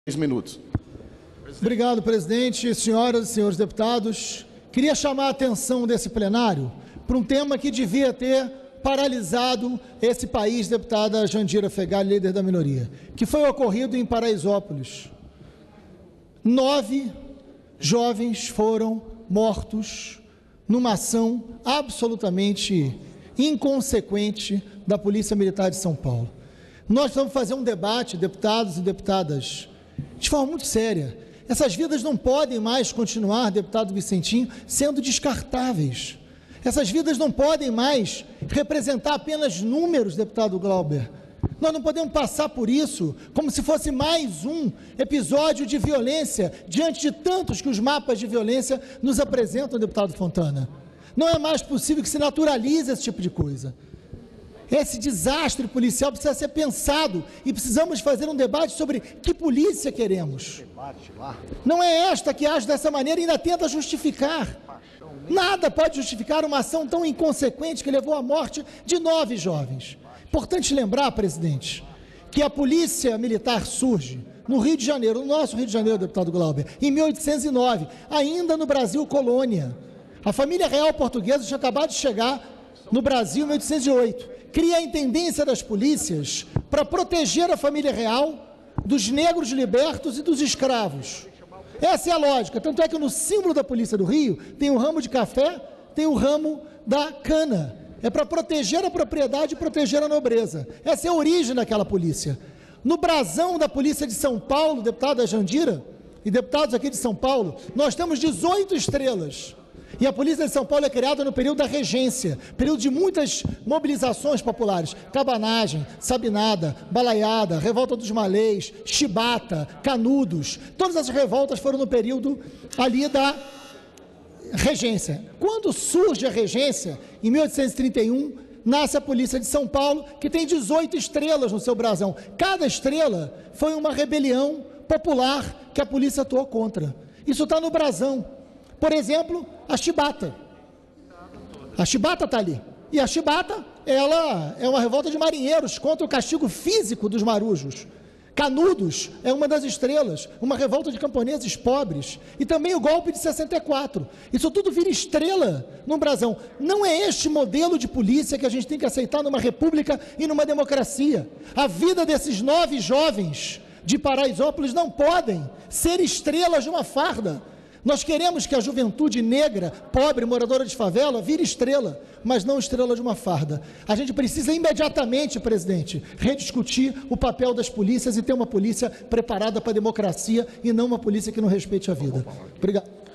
minutos. Obrigado, presidente. Senhoras e senhores deputados, queria chamar a atenção desse plenário para um tema que devia ter paralisado esse país, deputada Jandira Fegali, líder da minoria, que foi ocorrido em Paraisópolis. 9 jovens foram mortos numa ação absolutamente inconsequente da Polícia Militar de São Paulo. Nós vamos fazer um debate, deputados e deputadas, de forma muito séria. Essas vidas não podem mais continuar, deputado Vicentinho, sendo descartáveis. Essas vidas não podem mais representar apenas números, deputado Glauber. Nós não podemos passar por isso como se fosse mais um episódio de violência, diante de tantos que os mapas de violência nos apresentam, deputado Fontana. Não é mais possível que se naturalize esse tipo de coisa. Esse desastre policial precisa ser pensado e precisamos fazer um debate sobre que polícia queremos. Não é esta que age dessa maneira e ainda tenta justificar. Nada pode justificar uma ação tão inconsequente que levou à morte de 9 jovens. Importante lembrar, presidente, que a Polícia Militar surge no Rio de Janeiro, no nosso Rio de Janeiro, deputado Glauber, em 1809, ainda no Brasil colônia. A família real portuguesa tinha acabado de chegar no Brasil em 1808. Cria a intendência das polícias para proteger a família real dos negros libertos e dos escravos. Essa é a lógica, tanto é que no símbolo da Polícia do Rio tem o ramo de café, tem o ramo da cana. É para proteger a propriedade e proteger a nobreza. Essa é a origem daquela polícia. No brasão da Polícia de São Paulo, deputada Jandira e deputados aqui de São Paulo, nós temos 18 estrelas. E a Polícia de São Paulo é criada no período da regência, período de muitas mobilizações populares, cabanagem, sabinada, balaiada, revolta dos malês, chibata, canudos, todas essas revoltas foram no período ali da regência. Quando surge a regência, em 1831, nasce a Polícia de São Paulo, que tem 18 estrelas no seu brasão. Cada estrela foi uma rebelião popular que a polícia atuou contra. Isso está no brasão. Por exemplo, a chibata. A chibata está ali. E a chibata, ela é uma revolta de marinheiros contra o castigo físico dos marujos. Canudos é uma das estrelas, uma revolta de camponeses pobres. E também o golpe de 64. Isso tudo vira estrela no brasão. Não é este modelo de polícia que a gente tem que aceitar numa república e numa democracia. A vida desses 9 jovens de Paraisópolis não podem ser estrelas de uma farda. Nós queremos que a juventude negra, pobre, moradora de favela, vire estrela, mas não estrela de uma farda. A gente precisa imediatamente, presidente, rediscutir o papel das polícias e ter uma polícia preparada para a democracia e não uma polícia que não respeite a vida. Obrigado.